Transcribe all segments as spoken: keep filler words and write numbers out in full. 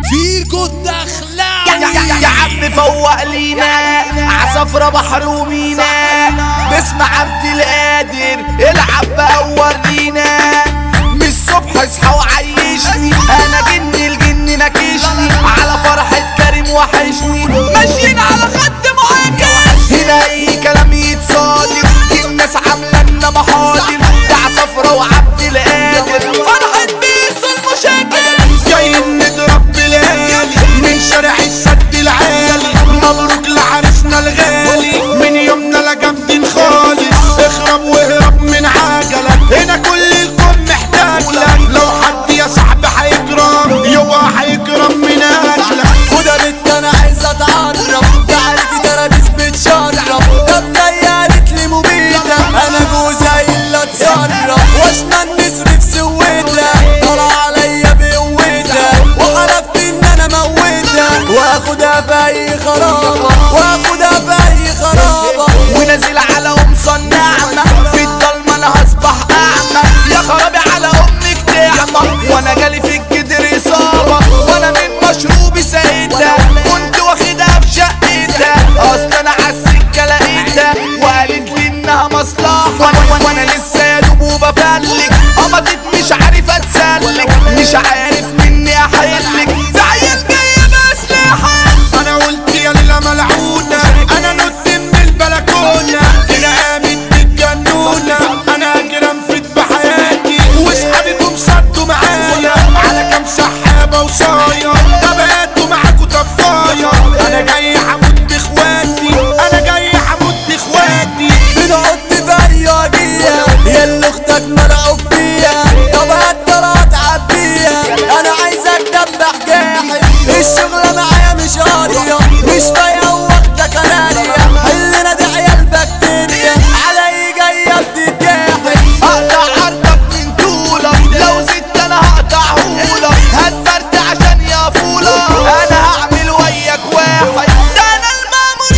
فيكو الدخلة يا عم فوق لينا عصفرة بحر ومينا باسم عبد القادر العب بقى وورينا من الصبح اصحى وعيشني انا جن الجن نكشني على فرحة كريم وحشني ماشيين على خط معاكس هنا اي كلام يتصادم الناس عاملة لنا محاضر ده عصفرة وعبد القادر فرحة بيسو المشاكل جايين نضرب بلالي من شارع السد العالي مبروك لعرسنا الغالي من يومنا لا جامدين خالص اخرب واهرب من عجلك هنا كل الكون محتاج لك لو حد يا صاحبي هيكرم يبقى هيكرم من اجلك خدها بنت انا عايز اتعرف تعالي ترابيس بتشرف ده بنيالت لي مبيدة انا جوزها الا اتصرف واشنا النسر في سويتها طلع عليا بقوتها وحلفت ان انا موتها واخدها في اي خرابة واخدها في اي خرابة ونازل على ام صناعمة في الضلمة انا هصبح اعمى يا خرابي على امك تعمى وانا جالي في الجدر اصابة وانا من مشروبي سايتها كنت واخدها في شقتها اصل انا عالسكة لقيتها وقالت لي انها مصلحة وانا لسه يا دوب وبفلك قمطت مش عارف اتسلك مش عارف مني احلك في عيال جاية باسلحة انا قلت يا ليلة ملعونة انا نط من البلكونة كده قامت بالجنونة انا اجري انفد بحياتي واصحابكم صدوا معايا على كام سحابة وصايا تبقاتوا معاكوا طفايا انا جاي هموت باخواتي انا جاي هموت باخواتي بنقعد في اي وجية ياللي اختك ملعوب فيها طب هتطلع تعبيها انا عايزك دبح جاحد الشغلة معايا مش قارية مش فايقة وواخدة كنارية حلنا دي عيال بكتيريا علي جاية بتتجاحد هقطع عرضك من طولك لو زدت انا هقطعهولك هتفرت عشان يا فولك انا هعمل وياك واحد ده انا المامور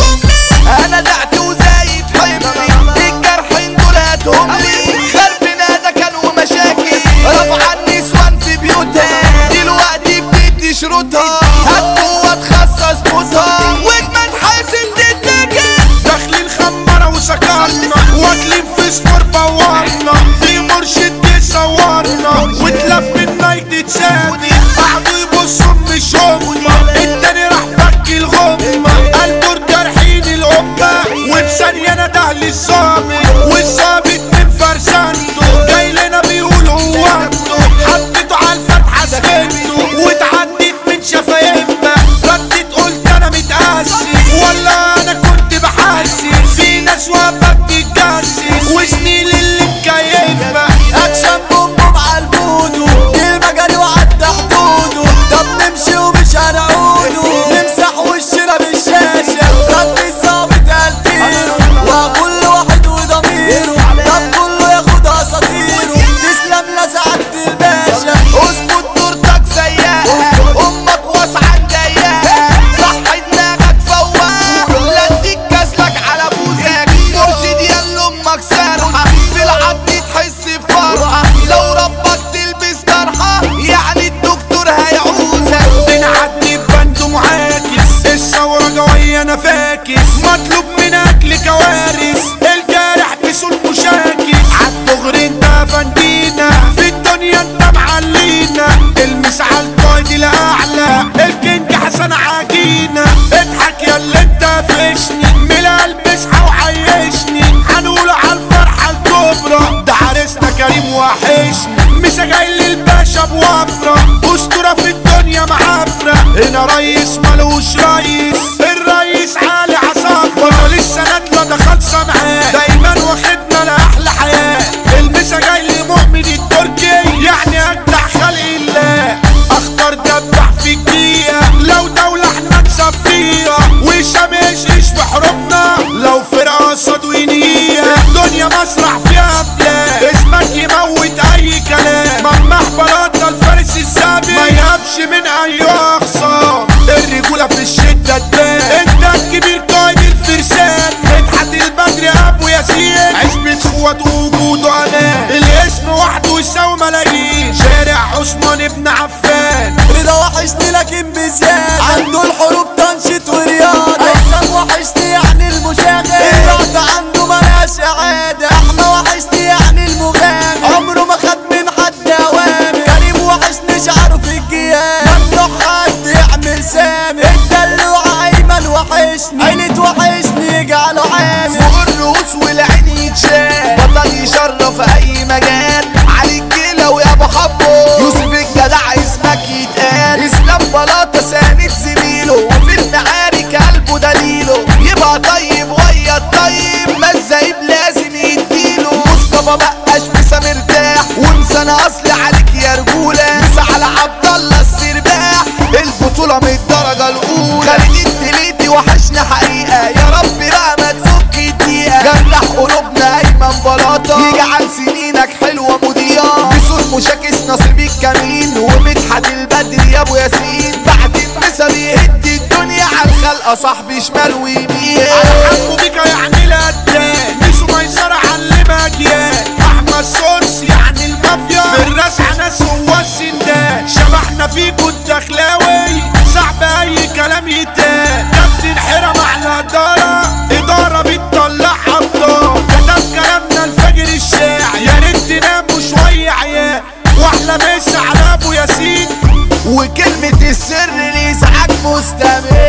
يحكمني انا دعت وزايد حملي الجرحين دول هاتهملي خربنا ده كان ومشاكل رفع النسوان في بيوتها دلوقتي بتدي شروطها هات قوة تخصص موتها واجمد حاسب تتنكر داخلين خمرة وسكرنا واكلين في سفر بورنا في مرشد يصورنا وتلف النايت تسادي قعدوا يبصوا مش هما التاني راح فك الغمة قلبوا الجرحين الأمة وفي ثانية انا دهلي الظابط والظابط من فرسانته جاي لنا بيقول هو انتو حطيته على الفتحة سكنته واتعديت من شفايفنا رديت قلت انا متأسف ولا انا كنت بحاسس في ناس واقفة بتتجسس وسنين اللي مكيفة اكشن بوم بوم عالبودو كلمة جري وعدى حدوده طب نمشي ومش هنعوده نمسح وشنا بالشاشة رد الظابط قلبينه وكل واحد وضميره طب كله ياخد اساطيره تسلم لسعادة الباشا اظبط دورتك زيها امك واسعة ضيقها صح دماغك فوق لا اديك كسلك على بوزك مرشد يا امك سارحة في العض تحس بفرحة لو ربك تلبس طرحة يعني الدكتور هيعوزك بنعدي ببند معاكس الثورة جوية انا فاكس مطلوب من اكل كوارث الجارح بسول مشاكس عالدغري انت فندينا في الدنيا انت معلينا المس عالقايد الاعلى الكينج حسن عجينة اضحك يا اللي انت فشني من القلب اصحى وعيشني هنقول عالفرحة الكبرى ده عرسنا كريم وحشني مسا جاي للباشا بوفرة اسطورة في الدنيا معفرة هنا ريس ملوش ريس الريس علي عصافرة لسه نادلة ده خالصة معاه دايما واخدنا لأحلى حياة المسا جاي لمؤمن التركي يعني اجدع خلق الله اختار دبح في الدقيقة لو دولة احنا نصفيها وشمشش في حروبنا لو فرقة قصاد ونية الدنيا مسرح فيها افلام اسمك يموت اي كلام ممح بلاطة الفارس السابق ما يهبش من اي اخصام الرجولة في الشدة تبان انت الكبير قائد الفرسان مدحت البدري ابو ياسين عزبة اخوات وجوده امان الاسم وحده يساوي ملايين شارع عثمان ابن عفان رضا وحشني لك انا اصلي عليك يا رجوله. مس على عبد الله السرباح البطوله من الدرجه الاولى. خالد التليتي وحشنا حقيقه يا رب بقى ما تفك الدقيقه. جرح قلوبنا ايمن بلاطه يجعل سنينك حلوه مضيئه. بصوت مشاكس نصيب الكمين ومدحت البدر يا ابو ياسين. بعد المسا بيهد الدنيا على الخلقه صاحبي شمال ويمين. على حمو بيكا يعني القدام ميسو ميسرة علمها جيال. احمد سورس يعني المافيا في الرزع ناس هو السندان. شبحنا فيكو الدخلاوي صعب اي كلام يتقال. كابتن حرم على اداره اداره بتطلع ابطال. كتب كلامنا الفجر الشاعر يا ريت تناموا شويه عيال. واحلى مسا على ابو ياسين وكلمه السر لإسعاك مستمر.